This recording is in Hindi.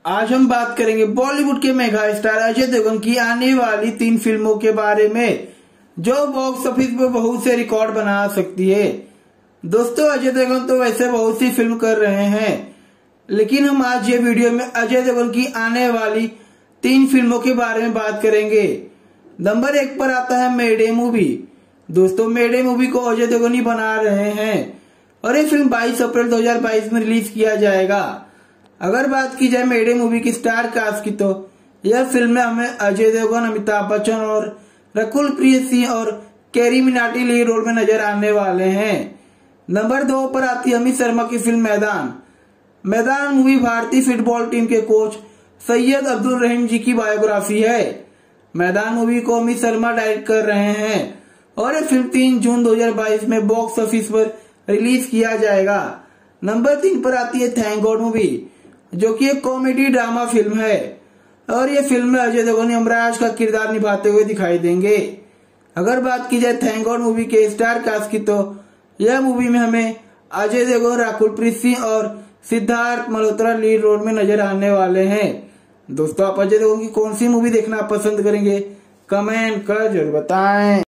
आज हम बात करेंगे बॉलीवुड के मेगा स्टार अजय देवगन की आने वाली 3 फिल्मों के बारे में जो बॉक्स ऑफिस पर बहुत से रिकॉर्ड बना सकती है। दोस्तों, अजय देवगन तो वैसे बहुत सी फिल्म कर रहे हैं, लेकिन हम आज ये वीडियो में अजय देवगन की आने वाली 3 फिल्मों के बारे में बात करेंगे। नंबर 1 पर आता है मेडे मूवी। दोस्तों, मेडे मूवी को अजय देवगन ही बना रहे हैं और ये फिल्म 22 अप्रैल 2022 में रिलीज किया जाएगा। अगर बात की जाए मेडे मूवी की स्टार कास्ट की, तो यह फिल्म में हमें अजय देवगन, अमिताभ बच्चन और रकुल प्रीत सिंह और कैरी मिनाटी लीड रोल में नजर आने वाले हैं। नंबर 2 पर आती है अमित शर्मा की फिल्म मैदान। मैदान मूवी भारतीय फुटबॉल टीम के कोच सैयद अब्दुल रहीम जी की बायोग्राफी है। मैदान मूवी को अमित शर्मा डायरेक्ट कर रहे हैं और यह फिल्म 3 जून 2022 में बॉक्स ऑफिस पर रिलीज किया जाएगा। नंबर 3 पर आती है थैंक गॉड मूवी, जो कि एक कॉमेडी ड्रामा फिल्म है और ये फिल्म में अजय देवगन यमराज का किरदार निभाते हुए दिखाई देंगे। अगर बात की जाए थैंक गॉड मूवी के स्टार कास्ट की, तो यह मूवी में हमें अजय देवगन, रकुल प्रीत सिंह और सिद्धार्थ मल्होत्रा लीड रोल में नजर आने वाले हैं। दोस्तों, आप अजय देवगन की कौन सी मूवी देखना पसंद करेंगे? कमेंट कर जरूर बताएं।